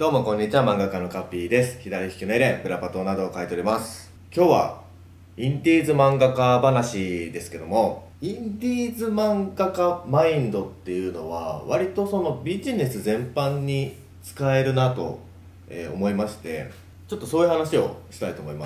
どうもこんにちは、漫画家のカッピーです。左利きのエレン、プラパトなどを書いております。今日はインディーズ漫画家話ですけども、インディーズ漫画家マインドっていうのは割とそのビジネス全般に使えるなと思いまして、ちょっとそういう話をしたいと思います。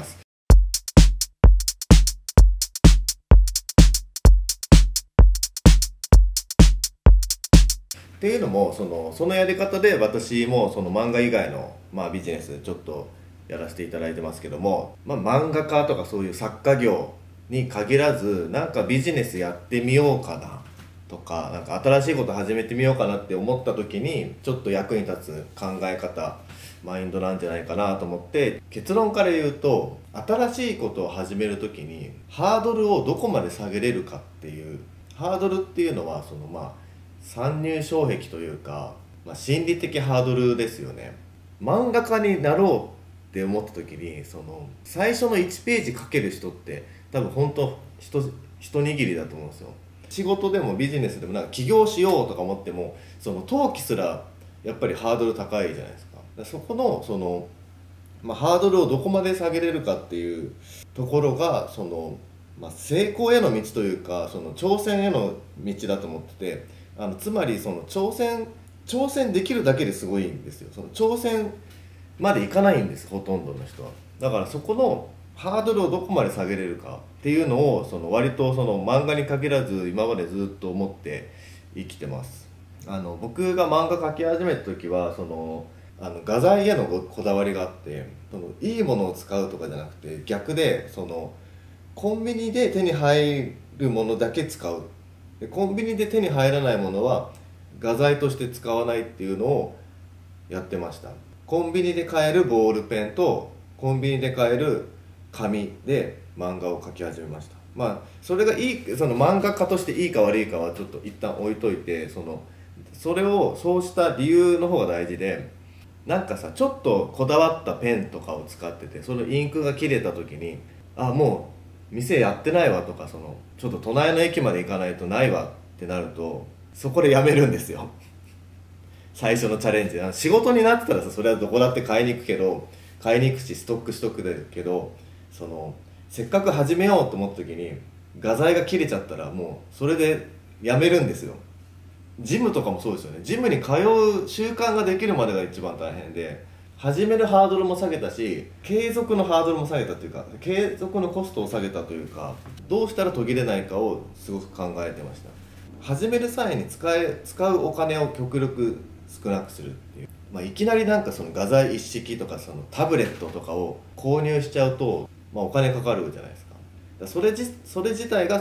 っていうのもそのやり方で私もその漫画以外の、ビジネスちょっとやらせていただいてますけども、漫画家とかそういう作家業に限らずなんかビジネスやってみようかなとか、なんか新しいこと始めてみようかなって思った時にちょっと役に立つ考え方マインドなんじゃないかなと思って、結論から言うと新しいことを始める時にハードルをどこまで下げれるかっていう、ハードルっていうのは参入障壁というか、心理的ハードルですよね。漫画家になろうって思った時に最初の1ページ書ける人って多分本当一握りだと思うんですよ。仕事でもビジネスでもなんか起業しようとか思っても登記すらやっぱりハードル高いじゃないですか。そこのハードルをどこまで下げれるかっていうところが成功への道というか挑戦への道だと思ってて、つまり挑戦できるだけですごいんですよ。挑戦までいかないんです、ほとんどの人は。だからそこのハードルをどこまで下げれるかっていうのを割と漫画に限らず今までずっと思って生きてます。僕が漫画描き始めた時は画材へのこだわりがあって、いいものを使うとかじゃなくて逆でコンビニで手に入るものだけ使う。でコンビニで手に入らないものは画材として使わないっていうのをやってました。コンビニで買えるボールペンとコンビニで買える紙で漫画を描き始めました。それが漫画家としていいか悪いかはちょっと一旦置いといて、そうした理由の方が大事で、なんかさ、ちょっとこだわったペンとかを使っててそのインクが切れた時にもう店やってないわとか、ちょっと隣の駅まで行かないとないわってなるとそこでやめるんですよ。最初のチャレンジで仕事になってたらさ、それはどこだって買いに行くしストックしとくだけど、せっかく始めようと思った時に画材が切れちゃったらもうそれでやめるんですよ。ジムとかもそうですよね。ジムに通う習慣ができるまでが一番大変で、始めるハードルも下げたし継続のハードルも下げたというか、継続のコストを下げたというか、どうしたら途切れないかをすごく考えてました。始める際に使うお金を極力少なくするっていう、いきなりなんか画材一式とかタブレットとかを購入しちゃうと、お金かかるじゃないですか。それ自体が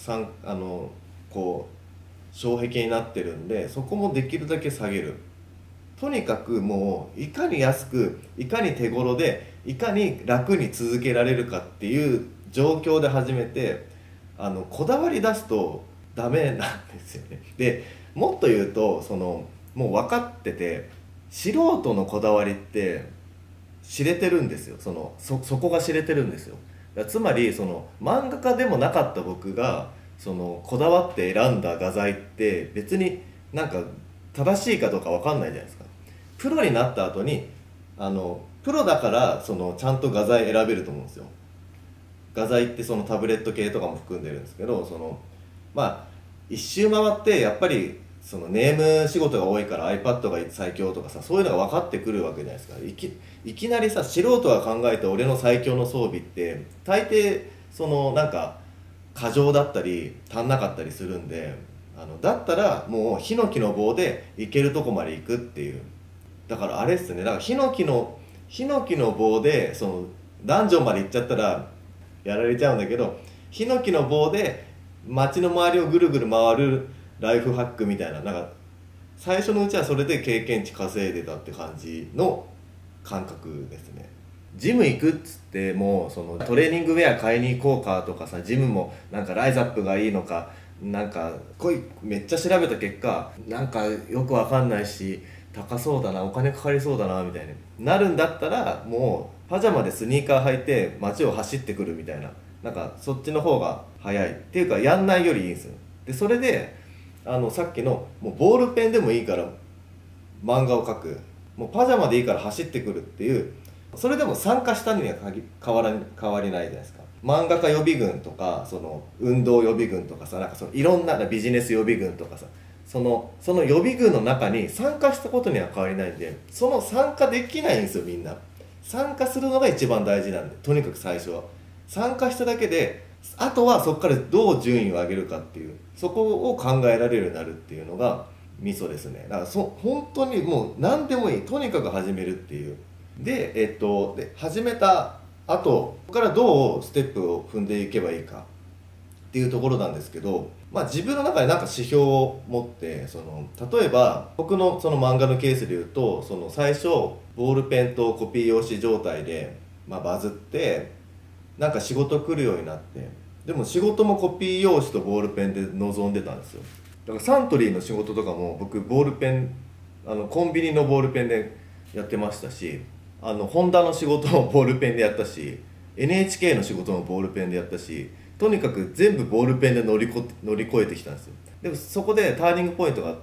障壁になってるんで、そこもできるだけ下げる。とにかくもういかに安くいかに手頃でいかに楽に続けられるかっていう状況で始めて、こだわり出すとダメなんですよね。でもっと言うともう分かってて、素人のこだわりって知れてるんですよ。そこが知れてるんですよ。つまり漫画家でもなかった僕がこだわって選んだ画材って別になんか正しいかどうか分かんないじゃないですか。プロになった後にプロだからちゃんと画材選べると思うんですよ。画材ってタブレット系とかも含んでるんですけど、一周回ってやっぱりネーム仕事が多いから iPad が最強とかさ、そういうのが分かってくるわけじゃないですか。いきなりさ、素人が考えた俺の最強の装備って大抵なんか過剰だったり足んなかったりするんで、だったらもうヒノキの棒で行けるとこまで行くっていう。だからあれっすね、だからヒノキの棒でダンジョンまで行っちゃったらやられちゃうんだけど、ヒノキの棒で街の周りをぐるぐる回るライフハックみたいな、なんか最初のうちはそれで経験値稼いでたって感じの感覚ですね。ジム行くっつってもトレーニングウェア買いに行こうかとかさ、ジムもなんかライザップがいいのかなんかめっちゃ調べた結果なんかよくわかんないし高そうだな、お金かかりそうだなみたいになるんだったら、もうパジャマでスニーカー履いて街を走ってくるみたいな、なんかそっちの方が早いっていうか、やんないよりいいんですよ。でそれでさっきのもうボールペンでもいいから漫画を描く。 もうパジャマでいいから走ってくるっていう、それでも参加したのには変わりないじゃないですか。漫画家予備軍とかその運動予備軍とかさ、なんかそのいろんなビジネス予備軍とかさ、その予備軍の中に参加したことには変わりないんで、その参加できないんですよ。みんな参加するのが一番大事なんで、とにかく最初は参加しただけで、あとはそこからどう順位を上げるかっていう、そこを考えられるようになるっていうのがミソですね。だから本当にもう何でもいい、とにかく始めるっていう。で始めた後、ここからどうステップを踏んでいけばいいかっていうところなんですけど、自分の中でなんか指標を持って、例えば僕のその漫画のケースで言うと、最初ボールペンとコピー用紙状態で、バズってなんか仕事来るようになって、でも仕事もコピー用紙とボールペンで臨んでたんですよ。だからサントリーの仕事とかも僕ボールペン、コンビニのボールペンでやってましたし、ホンダの仕事もボールペンでやったし、 NHK の仕事もボールペンでやったし、とにかく全部ボールペンで乗り越えてきたんですよ。でもそこでターニングポイントがあって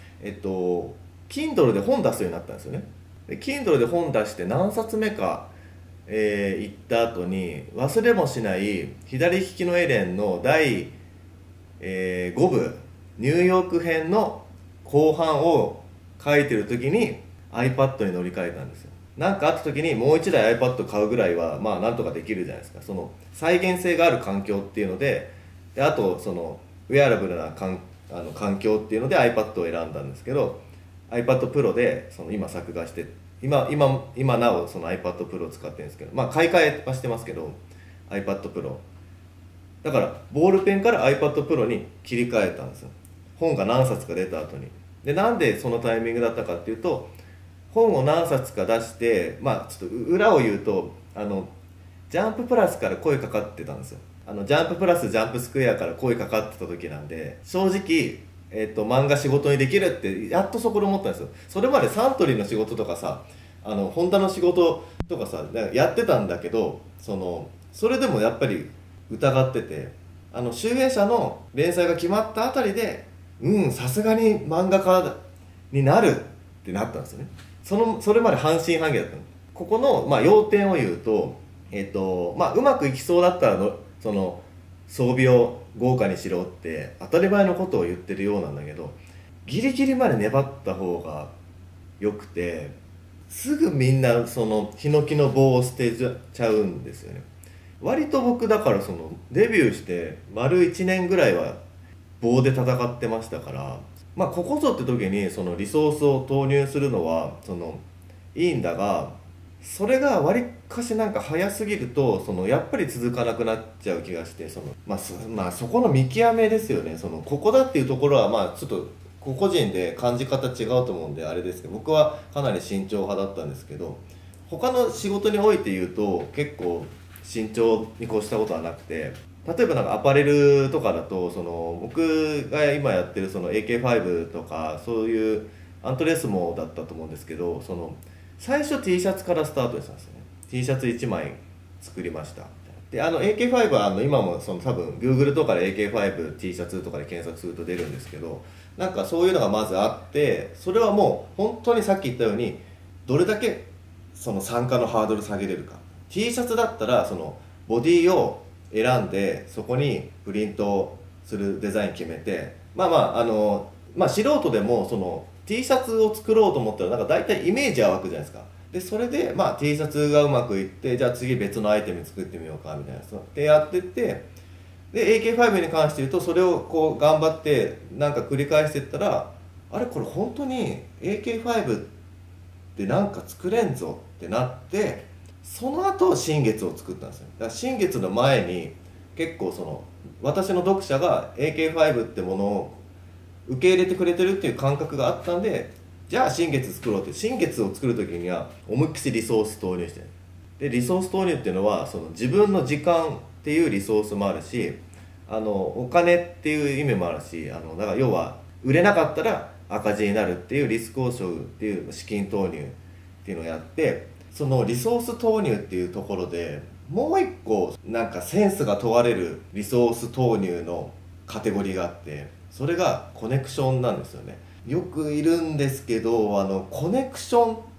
、Kindle で本出すようになったんですよね。で Kindle で本出して何冊目か、行った後に忘れもしない左利きのエレンの第、5部ニューヨーク編の後半を書いてる時に iPad に乗り換えたんですよ。なんかあった時にもう一台 iPad 買うぐらいはなんとかできるじゃないですか。その再現性がある環境っていうので、あとそのウェアラブルな環境っていうので iPad を選んだんですけど、 iPad Pro で今作画して、今なおその iPad Pro を使ってるんですけど、買い替えはしてますけど iPad Pro だから、ボールペンから iPad Pro に切り替えたんですよ。本が何冊か出た後に。でなんでそのタイミングだったかっていうと、本を何冊か出して、ちょっと裏を言うと、ジャンププラスから声かかってたんですよ。ジャンププラスジャンプスクエアから声かかってた時なんで、正直、漫画仕事にできるってやっとそこで思ったんですよ。それまでサントリーの仕事とかさ、ホンダの仕事とかさやってたんだけど、それでもやっぱり疑ってて、集英社の連載が決まったあたりで、さすがに漫画家になるってなったんですよね。それまで半信半疑だったの。ここの、要点を言うと、うまくいきそうだったら装備を豪華にしろって当たり前のことを言ってるようなんだけど、ギリギリまで粘った方がよくて、すぐみんなヒノキの棒を捨てちゃうんですよね。割と僕だからデビューして丸1年ぐらいは棒で戦ってましたから、ここぞって時にリソースを投入するのはいいんだが、それがわりかしなんか早すぎるとやっぱり続かなくなっちゃう気がして、そこの見極めですよね。ここだっていうところはちょっと個々人で感じ方違うと思うんであれですけど、僕はかなり慎重派だったんですけど、他の仕事において言うと結構慎重に越したことはなくて、例えばなんかアパレルとかだと僕が今やってるAK5 とかそういうアントレスモだったと思うんですけど、最初 T シャツからスタートしたんですよね。 T シャツ1枚作りました。でAK5 は今も多分 Google とかで AK5T シャツとかで検索すると出るんですけど、なんかそういうのがまずあって、それはもう本当にさっき言ったようにどれだけ参加のハードル下げれるか。 T シャツだったらボディを選んでそこにプリントするデザイン決めて、素人でもT シャツを作ろうと思ったらなんか大体イメージは湧くじゃないですか。でそれでT シャツがうまくいって、じゃあ次別のアイテム作ってみようかみたいなでやってって、で AK5 に関して言うとそれをこう頑張ってなんか繰り返していったら、あれこれ本当に AK5 ってなんか作れんぞってなって、その後新月を作ったんですよ。だから新月の前に結構私の読者が AK5 ってものを受け入れてくれてるっていう感覚があったんで、じゃあ新月作ろうって、新月を作る時には思いっきりリソース投入してる。でリソース投入っていうのは自分の時間っていうリソースもあるし、お金っていう意味もあるし、だから要は売れなかったら赤字になるっていうリスクを背負うっていう資金投入っていうのをやって、そのリソース投入っていうところでもう一個なんかセンスが問われるリソース投入のカテゴリーがあって、それがコネクションなんですよね。よくいるんですけどコネクション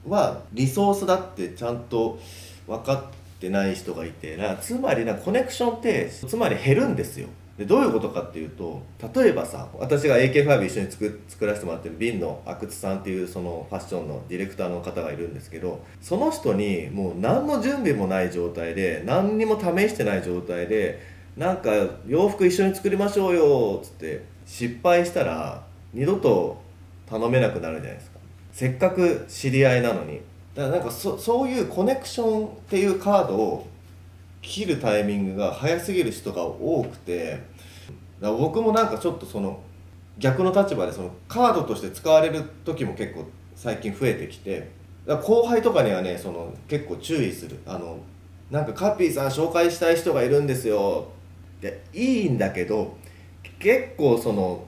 はリソースだってちゃんと分かってない人がいて、つまりコネクションってつまり減るんですよ。でどういうことかっていうと、例えばさ、私が AK5 一緒に作らせてもらってるビンの阿久津さんっていうそのファッションのディレクターの方がいるんですけど、その人にもう何の準備もない状態で何にも試してない状態でなんか洋服一緒に作りましょうよっつって失敗したら二度と頼めなくなるじゃないですか。せっかく知り合いなのに。だからそういうコネクションっていうカードを切るタイミングが早すぎる人が多くて、だから僕もちょっとその逆の立場でそのカードとして使われる時も結構最近増えてきて、だから後輩とかにはね結構注意する。カッピーさん紹介したい人がいるんですよっていいんだけど、結構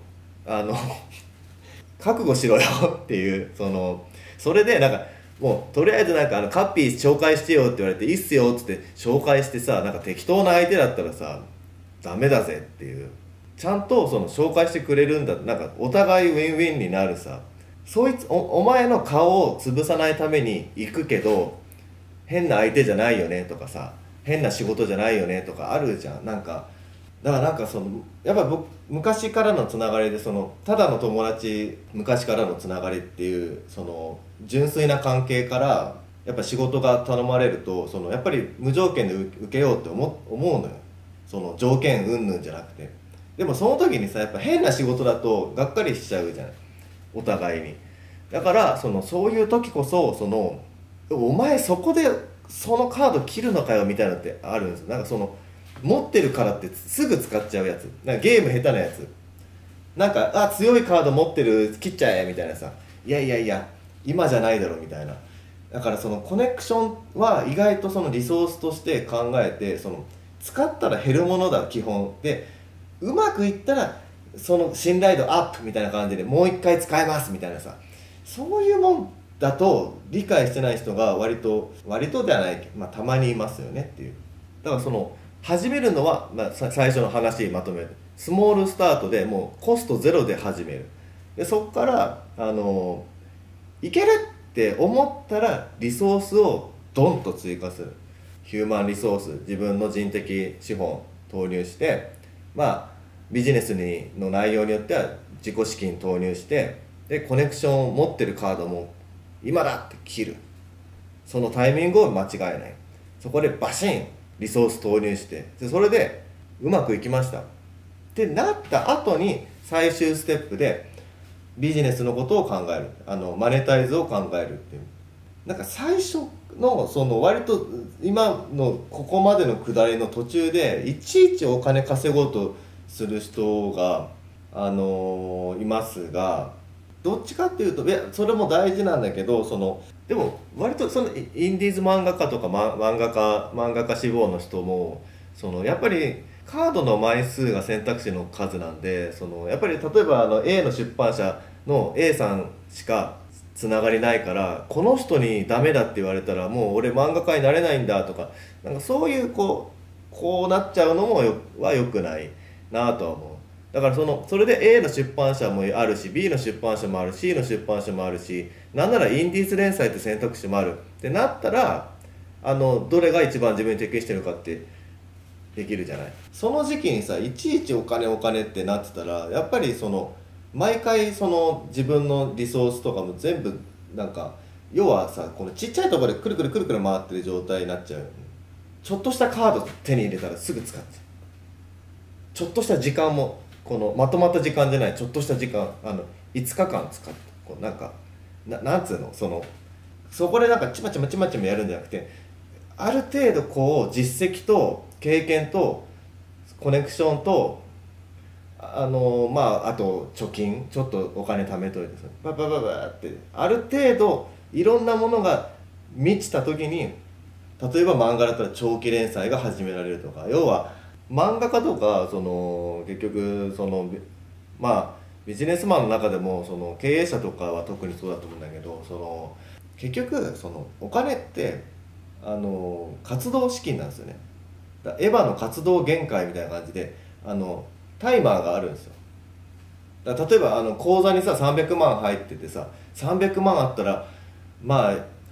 覚悟しろよっていうそれでもうとりあえずカッピー紹介してよって言われていいっすよっつって紹介してさ、適当な相手だったらさダメだぜっていう。ちゃんと紹介してくれるんだ、お互いウィンウィンになるさ。お前の顔を潰さないために行くけど変な相手じゃないよねとかさ、変な仕事じゃないよねとかあるじゃん。だからやっぱり僕昔からのつながりでただの友達、昔からのつながりっていう純粋な関係からやっぱ仕事が頼まれるとやっぱり無条件で受けようって思うのよ。条件云々じゃなくて。でもその時にさ、やっぱ変な仕事だとがっかりしちゃうじゃない、お互いに。だからそういう時こそお前そこでそのカード切るのかよみたいなのってあるんですよ。持ってるからってすぐ使っちゃうやつ、ゲーム下手なやつ、強いカード持ってる切っちゃえみたいなさ、いやいやいや今じゃないだろみたいな。だからコネクションは意外とリソースとして考えて、使ったら減るものだ基本で、うまくいったら信頼度アップみたいな感じでもう一回使えますみたいなさ、そういうもんだと理解してない人が割とではない、たまにいますよねっていう。だから始めるのは、最初の話まとめるスモールスタートでもうコストゼロで始める。でそこからいけるって思ったらリソースをドンと追加する。ヒューマンリソース、自分の人的資本投入して、ビジネスの内容によっては自己資金投入して、でコネクションを持ってるカードも今だって切る。そのタイミングを間違えない。そこでバシンリソース投入して、でそれでうまくいきましたってなった後に最終ステップでビジネスのことを考える、マネタイズを考えるっていう。最初の割と今のここまでの下りの途中でいちいちお金稼ごうとする人がいますが、どっちかっていうとそれも大事なんだけど、でも割とインディーズ漫画家とか、漫画家志望の人もやっぱりカードの枚数が選択肢の数なんで、やっぱり例えばA の出版社の A さんしかつながりないから、この人にダメだって言われたらもう俺漫画家になれないんだとか、そういうこうなっちゃうのも良くないなとは思う。だからそれで A の出版社もあるし B の出版社もある C の出版社もあるし、なんならインディーズ連載って選択肢もあるってなったらどれが一番自分に適してるかってできるじゃない。その時期にさいちいちお金ってなってたら、やっぱり毎回自分のリソースとかも全部要はさ、このちっちゃいところでくるくるくるくる回ってる状態になっちゃう。ちょっとしたカード手に入れたらすぐ使っちゃう。ちょっとした時間もまとまった時間じゃない、ちょっとした時間5日間使ってなんつうのそこでちまちまちまちまやるんじゃなくて、ある程度実績と経験とコネクションとあと貯金ちょっとお金貯めといてさ、ババババってある程度いろんなものが満ちた時に、例えば漫画だったら長期連載が始められるとか、要は漫画家とか結局ビジネスマンの中でも経営者とかは特にそうだと思うんだけど、結局お金って活動資金なんですよね。エヴァの活動限界みたいな感じでタイマーがあるんですよ。例えば口座にさ300万入っててさ、300万あったら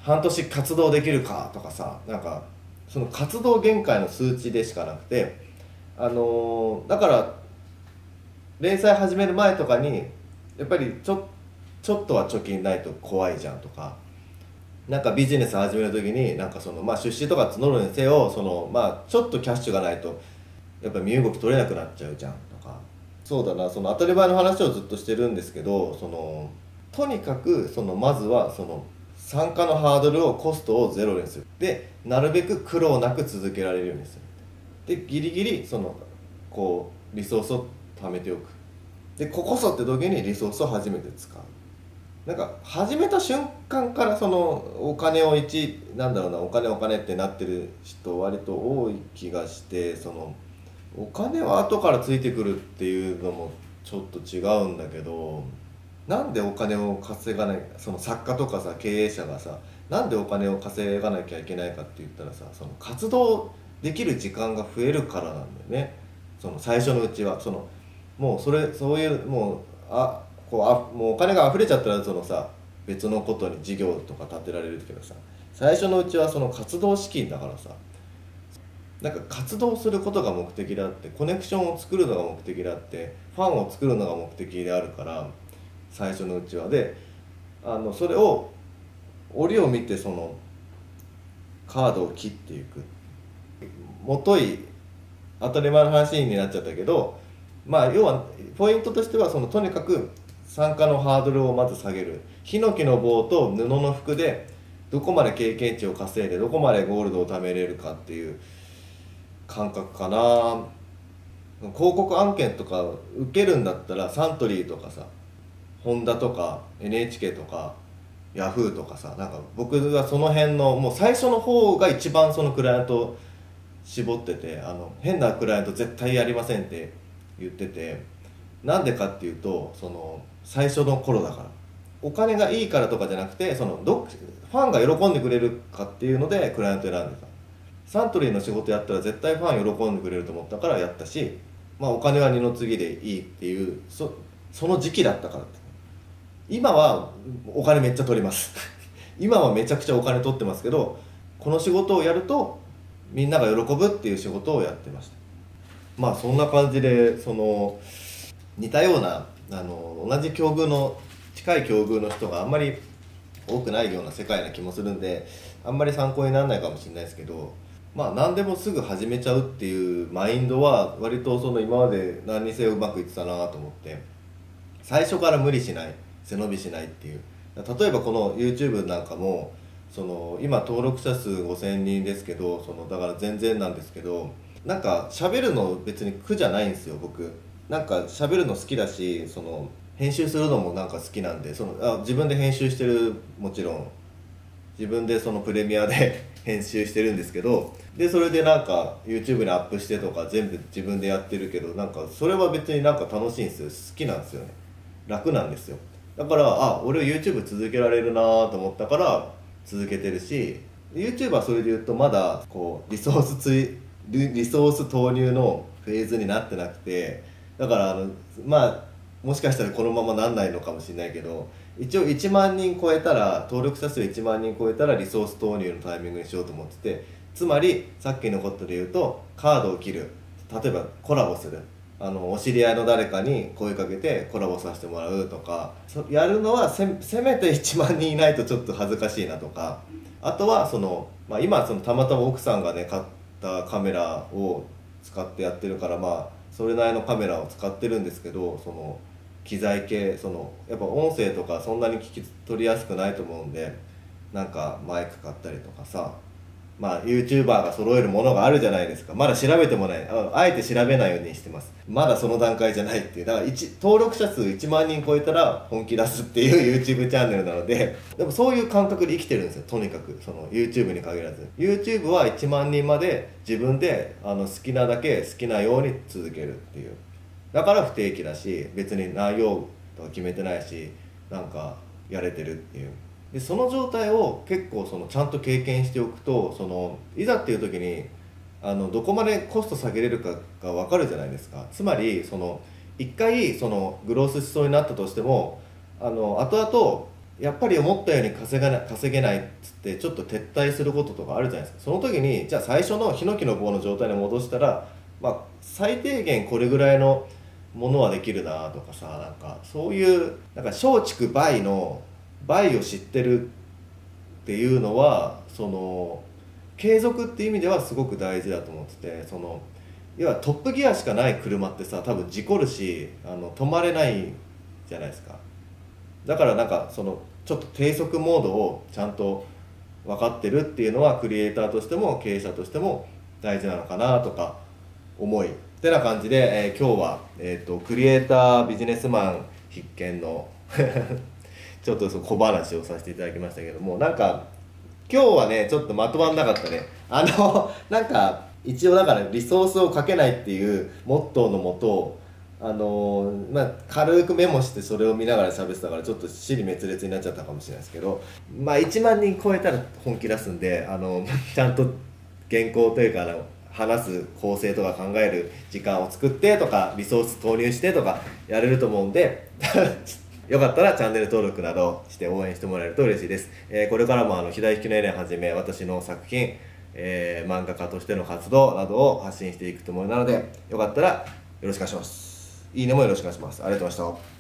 半年活動できるかとかさ、なんかその活動限界の数値でしかなくて、だから連載始める前とかにやっぱりちょっとは貯金ないと怖いじゃんとか、なんかビジネス始める時になんかその、まあ、出資とか募るにせよ、その、まあ、ちょっとキャッシュがないとやっぱり身動き取れなくなっちゃうじゃんとか。そうだな、その当たり前の話をずっとしてるんですけど、そのとにかくそのまずはその参加のハードルを、コストをゼロにする。でなるべく苦労なく続けられるようにする。でギリギリそのこうリソースを貯めておく。でここそって時にリソースを初めて使う。なんか始めた瞬間からそのお金をなんだろうな、お金ってなってる人割と多い気がして、そのお金は後からついてくるっていうのもちょっと違うんだけど、なんでお金を稼がない、その作家とかさ経営者がさ、なんでお金を稼がなきゃいけないかって言ったらさ、その活動できる時間が増えるからなんだよね。その最初のうちはそのもうそういうもうもうお金が溢れちゃったらそのさ別のことに事業とか立てられるけどさ、最初のうちはその活動資金だからさ、なんか活動することが目的であって、コネクションを作るのが目的であって、ファンを作るのが目的であるから、最初のうちはそれを折を見てそのカードを切っていく。もとい当たり前の話になっちゃったけど、まあ要はポイントとしてはそのとにかく参加のハードルをまず下げる。ヒノキの棒と布の服でどこまで経験値を稼いでどこまでゴールドを貯めれるかっていう感覚かな。広告案件とか受けるんだったらサントリーとかさ、ホンダとか NHK とかヤフーとかさ、なんか僕はその辺のもう最初の方が一番そのクライアント絞ってて、変なクライアント絶対やりませんって言ってて、なんでかっていうとその最初の頃だから。お金がいいからとかじゃなくて、そのファンが喜んでくれるかっていうのでクライアント選んでた。サントリーの仕事やったら絶対ファン喜んでくれると思ったからやったし、まあお金は二の次でいいっていうその時期だったからって。今はお金めっちゃ取ります今はめちゃくちゃお金取ってますけど、この仕事をやるとみんなが喜ぶっていう仕事をやってました。まあそんな感じで、その似たような同じ境遇の近い境遇の人があんまり多くないような世界な気もするんで、あんまり参考にならないかもしれないですけど、まあ何でもすぐ始めちゃうっていうマインドは割とその今まで何にせようまくいってたなと思って、最初から無理しない、背伸びしないっていう。例えばこの YouTube なんかもその今登録者数5000人ですけど、そのだから全然なんですけど、なんか喋るの別に苦じゃないんですよ僕。なんか喋るの好きだし、その編集するのもなんか好きなんで、自分で編集してる、もちろん自分でそのプレミアで編集してるんですけど、でそれでなんか YouTube にアップしてとか全部自分でやってるけど、なんかそれは別になんか楽しいんですよ。好きなんですよね。楽なんですよ。だから俺は YouTube 続けられるなと思ったから続けてるし、 YouTube はそれで言うとまだこうリソース投入のフェーズになってなくて、だからまあもしかしたらこのままなんないのかもしれないけど、一応1万人超えたら、登録者数1万人超えたらリソース投入のタイミングにしようと思ってて、つまりさっきのことで言うとカードを切る、例えばコラボする、お知り合いの誰かに声かけてコラボさせてもらうとか、やるのはせめて1万人いないとちょっと恥ずかしいなとか、あとは今たまたま奥さんがね買ったカメラを使ってやってるから、まあそれなりのカメラを使ってるんですけど、その機材系、やっぱ音声とかそんなに聞き取りやすくないと思うんで、なんかマイク買ったりとかさ、まあ YouTuber が揃えるものがあるじゃないですか。まだ調べてもない、あえて調べないようにしてます。まだその段階じゃないっていう。だから登録者数1万人超えたら本気出すっていう YouTube チャンネルなので、でもそういう感覚で生きてるんですよ。とにかくその YouTube に限らず YouTube は1万人まで自分で好きなだけ好きなように続けるっていう。だから不定期だし、別に内容とか決めてないし、なんかやれてるっていう。でその状態を結構ちゃんと経験しておくと、いざっていう時にどこまでコスト下げれるかが分かるじゃないですか。つまり一回グロースしそうになったとしても後々 やっぱり思ったように稼げないっつってちょっと撤退することとかあるじゃないですか。その時にじゃあ最初のヒノキの棒の状態に戻したら、まあ、最低限これぐらいのものはできるなとかさ、なんかそういうなんか松竹梅の梅を知ってるっていうのはその継続っていう意味ではすごく大事だと思ってて、その要はトップギアしかない車ってさ多分事故るし止まれないじゃないですか。だからなんかそのちょっと低速モードをちゃんと分かってるっていうのはクリエイターとしても経営者としても大事なのかなとか思いってな感じで、今日は、クリエイタービジネスマン必見のちょっとその小話をさせていただきましたけども、なんか今日はねちょっとまとまんなかったね。なんか一応だからリソースをかけないっていうモットーのもとまあ、軽くメモしてそれを見ながら喋ってたからちょっと支離滅裂になっちゃったかもしれないですけど、まあ1万人超えたら本気出すんでちゃんと原稿というか話す構成とか考える時間を作ってとかリソース投入してとかやれると思うんでよかったらチャンネル登録などして応援してもらえると嬉しいです。これからも左利きのエレンはじめ私の作品、漫画家としての活動などを発信していくと思うので、よかったらよろしくお願いします。いいねもよろしくお願いします。ありがとうございました。